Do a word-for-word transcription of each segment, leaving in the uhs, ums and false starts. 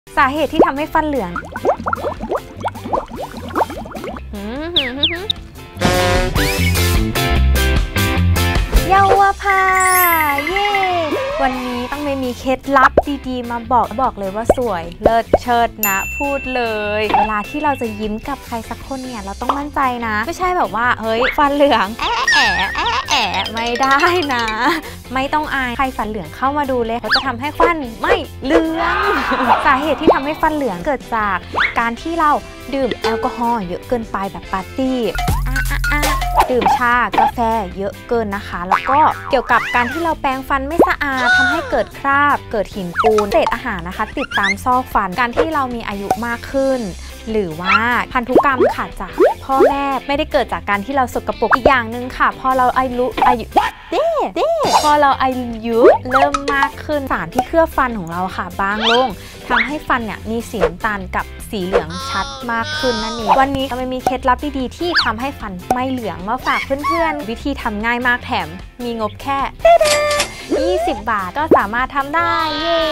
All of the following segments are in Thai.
สาเหตุที่ทำให้ฟันเหลืองเยาวภาเย่วันนี้ต้องไม่มีเคล็ดลับดีๆมาบอกบอกเลยว่าสวยเลิศเชิดนะพูดเลยเวลาที่เราจะยิ้มกับใครสักคนเนี่ยเราต้องมั่นใจนะไม่ใช่แบบว่าเฮ้ยฟันเหลืองแอะแอะแอะแอะไม่ได้นะไม่ต้องอายใครฟันเหลืองเข้ามาดูเลยเขาจะทำให้ฟันไม่เหลืองสาเหตุที่ทำให้ฟันเหลืองเกิดจากการที่เราดื่มแอลกอฮอล์เยอะเกินไปแบบปาร์ตี้ดื่มชากาแฟเยอะเกินนะคะแล้วก็เกี่ยวกับการที่เราแปรงฟันไม่สะอาดทำให้เกิดคราบเกิดหินปูนเศษอาหารนะคะติดตามซอกฟันการที่เรามีอายุมากขึ้นหรือว่าพันธุกรรมค่ะจากพ่อแม่ไม่ได้เกิดจากการที่เราสกปรกอีกอย่างหนึ่งค่ะพอเราอายุอายุเด้เด้พอเราอายุเริ่มมากขึ้นสารที่เคลือบฟันของเราค่ะบางลงทำให้ฟันเนี่ยมีสีน้ำตาลกับสีเหลืองชัดมากขึ้นนั่นเองวันนี้เรามีเคล็ดลับดีๆที่ทำให้ฟันไม่เหลืองมาฝากเพื่อนๆวิธีทำง่ายมากแถมมีงบแค่ยี่สิบบาทก็สามารถทำได้เย้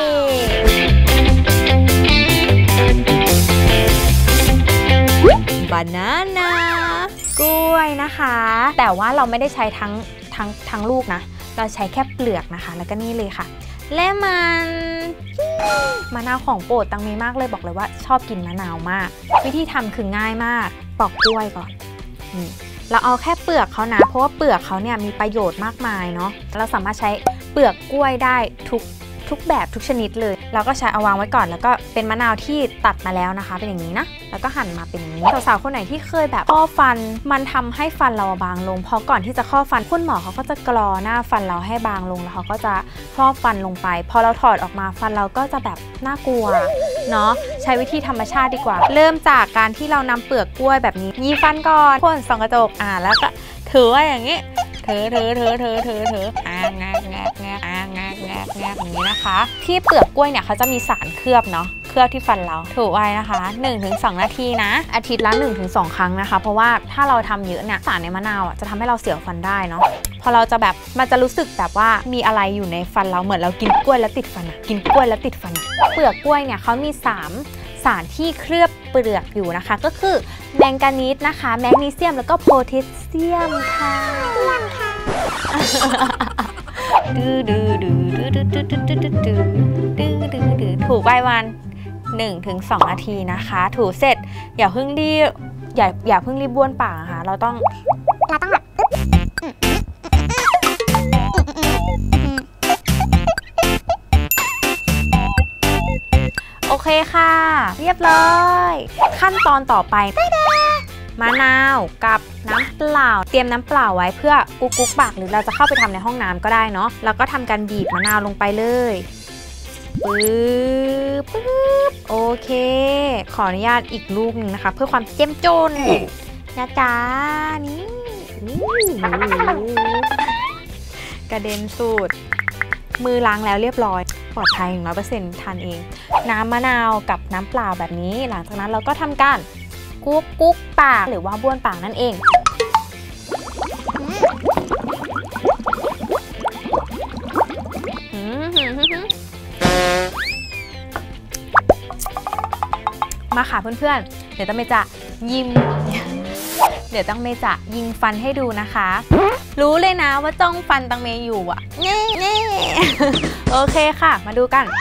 บานาน่ากล้วยนะคะแต่ว่าเราไม่ได้ใช้ทั้งทั้งทั้งลูกนะเราใช้แค่เปลือกนะคะแล้วก็นี่เลยค่ะเลมอนมะนาวของโปรดตังมีมากเลยบอกเลยว่าชอบกินมะนาวมากวิธีทำคือง่ายมากปอกกล้วยก่อนนี่เราเอาแค่เปลือกเขานะเพราะว่าเปลือกเขาเนี่ยมีประโยชน์มากมายเนาะเราสามารถใช้เปลือกกล้วยได้ทุกทุกแบบทุกชนิดเลยเราก็ใช้เอาวางไว้ก่อนแล้วก็เป็นมะนาวที่ตัดมาแล้วนะคะเป็นอย่างนี้นะแล้วก็หั่นมาเป็นอย่างนี้สาวๆคนไหนที่เคยแบบข้อฟันมันทำให้ฟันเราบางลงเพราะก่อนที่จะข้อฟันคุณหมอเขาก็จะกรอหน้าฟันเราให้บางลงแล้วเขาก็จะครอบฟันลงไปพอเราถอดออกมาฟันเราก็จะแบบน่ากลัวเนาะใช้วิธีธรรมชาติดีกว่าเริ่มจากการที่เรานำเปลือกกล้วยแบบนี้ยีฟันก่อนพ่นส่องกระจกอ่าแล้วก็ถือว่าอย่างนี้ถือถือถือถือถือถืออ่างแงกแงกแงกอ่างแงกแงกแงกอย่างนี้นะคะที่เปลือกกล้วยเนี่ยเขาจะมีสารเคลือบเนาะเคลือบที่ฟันเราถูไว้นะคะ หนึ่งถึงสอง นาทีนะอาทิตย์ละ หนึ่งถึงสอง ครั้งนะคะเพราะว่าถ้าเราทำเยอะเนี่ยสารในมะนาวอ่ะจะทำให้เราเสียวฟันได้เนาะพอเราจะแบบมันจะรู้สึกแบบว่ามีอะไรอยู่ในฟันเราเหมือนเรากินกล้วยแล้วติดฟันอะกินกล้วยแล้วติดฟันเปลือกกล้วยเนี่ยเขามีสามสารที่เคลือบเปลือกอยู่นะคะก็คือแมงกานีสนะคะแมกนีเซียมแล้วก็โพแทสเซียมค่ะดื้อดื้อดื้อดื้อดื้อดื้อดื้อดื้อดื้อดื้อดื้อดื้อถูใบวัน หนึ่งถึงสอง นาทีนะคะถูเสร็จอย่าเพิ่งรีบอย่าอย่าเพิ่งรีบบ้วนปากนะคะเราต้องเราต้องแบบโอเคค่ะเรียบร้อยขั้นตอนต่อไปมะนาวกับน้ำเปล่าเตรียมน้ำเปล่าไว้เพื่อกุ๊กกุ๊กปากหรือเราจะเข้าไปทำในห้องน้ำก็ได้เนาะแล้วก็ทำการบีบมะนาวลงไปเลยปึ๊บปึ๊บโอเคขออนุญาตอีกลูกหนึ่งนะคะเพื่อความเจ้มจนนะจ๊ะนี่กระเด็นสูตรมือล้างแล้วเรียบร้อยปลอดภัย หนึ่งร้อยเปอร์เซ็นต์ ทานเองน้ำมะนาวกับน้ำเปล่าแบบนี้หลังจากนั้นเราก็ทำการกุ๊กกุ๊กปากหรือว่าบ้วนปากนั่นเองมาค่ะเพื่อนๆเดี๋ยวต้องเมจะยิงเดี๋ยวต้องเมจะยิงฟันให้ดูนะคะรู้เลยนะว่าจ้องฟันตังเมอยู่อ่ะเน่เน่โอเคค่ะมาดูกัน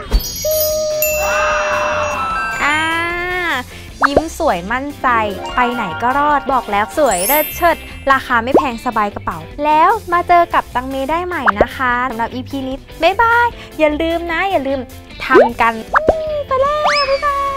อ่ายิ้มสวยมั่นใจไปไหนก็รอดบอกแล้วสวยเลิศเชิดราคาไม่แพงสบายกระเป๋าแล้วมาเจอกับตังเมได้ใหม่นะคะสำหรับ อี พี นี้บ๊ายบายอย่าลืมนะอย่าลืมทำกันไปแล้วบ๊ายบาย